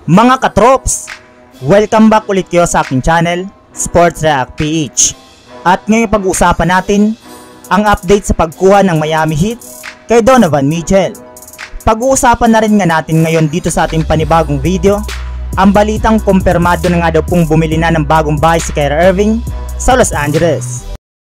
Mga katrops, welcome back ulit kayo sa aking channel, Sports React PH. At ngayon pag-uusapan natin ang update sa pagkuha ng Miami Heat kay Donovan Mitchell. Pag-uusapan na rin nga natin ngayon dito sa ating panibagong video ang balitang kumpirmado na nga daw pong bumili na ng bagong bahay si Kyrie Irving sa Los Angeles.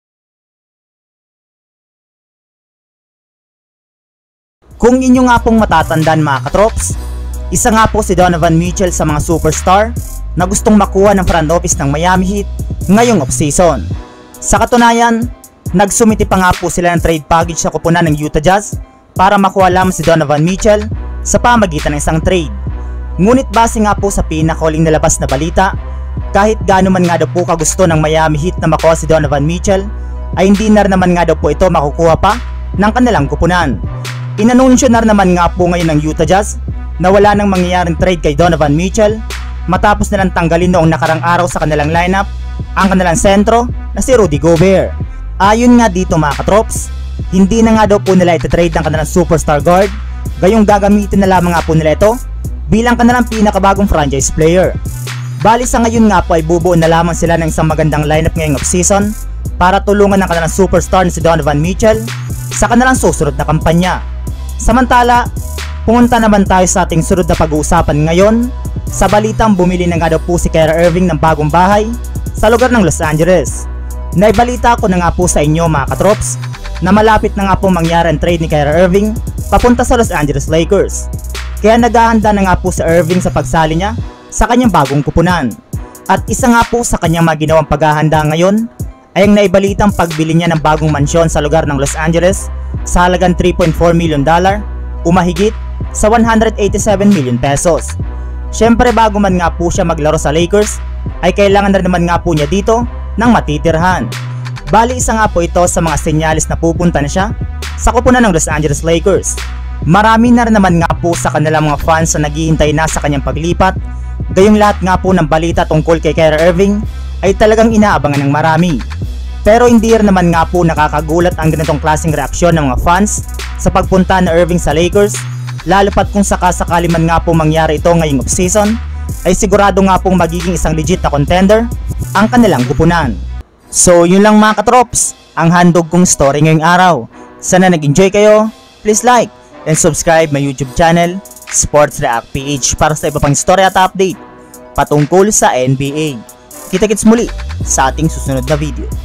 Kung inyo nga pong matatandaan mga katrops, isa nga po si Donovan Mitchell sa mga superstar na gustong makuha ng front office ng Miami Heat ngayong offseason. Sa katunayan, nagsumiti pa nga po sila ng trade package sa koponan ng Utah Jazz para makuha lamang si Donovan Mitchell sa pamagitan ng isang trade. Ngunit base nga po sa pinakahuling nalabas na balita, kahit gaano man nga daw po kagusto ng Miami Heat na makuha si Donovan Mitchell, ay hindi na naman nga daw po ito makukuha pa ng kanilang koponan. Inanunsyo na naman nga po ngayon ng Utah Jazz na wala nang mangyayaring trade kay Donovan Mitchell matapos nilang tanggalin noong nakarang araw sa kanilang lineup ang kanilang sentro na si Rudy Gobert. Ayon nga dito mga katrops, hindi na nga daw po nila ititrade ang kanilang superstar guard, gayong gagamitin na lamang nga po nila ito bilang kanilang pinakabagong franchise player. Bali sa ngayon nga po ay bubuo na lamang sila ng isang magandang lineup ngayong offseason para tulungan ang kanilang superstar na si Donovan Mitchell sa kanilang susunod na kampanya. Samantala, pumunta naman tayo sa ating sunod na pag-uusapan ngayon sa balitang bumili na nga daw po si Kyrie Irving ng bagong bahay sa lugar ng Los Angeles. Naibalita ko na nga po sa inyo mga katrops na malapit na nga po mangyari ang trade ni Kyrie Irving papunta sa Los Angeles Lakers. Kaya naghahanda na nga po si Irving sa pagsali niya sa kanyang bagong kupunan. At isa nga po sa kanyang maginawang paghahanda ngayon ay ang naibalitang pagbili niya ng bagong mansyon sa lugar ng Los Angeles sa halagang $3.4 million umahigit sa 187 million pesos. Syempre bago man nga po siya maglaro sa Lakers ay kailangan na naman nga po niya dito ng matitirhan. Bali isa nga po ito sa mga senyalis na pupunta na siya sa koponan ng Los Angeles Lakers. Marami na rin naman nga po sa kanilang mga fans na naghihintay na sa kanyang paglipat, gayong lahat nga po ng balita tungkol kay Kyrie Irving ay talagang inaabangan ng marami. Pero hindi rin naman nga po nakakagulat ang ganitong klaseng reaksyon ng mga fans sa pagpunta na Irving sa Lakers, lalo pat kung sakasakali man nga po mangyari ito ngayong offseason, ay sigurado nga pong magiging isang legit na contender ang kanilang kupunan. So yun lang mga katrops, ang handog kong story ngayong araw. Sana nag-enjoy kayo, please like and subscribe my YouTube channel, Sports React PH, para sa iba pang story at update patungkol sa NBA. Kita-kits muli sa ating susunod na video.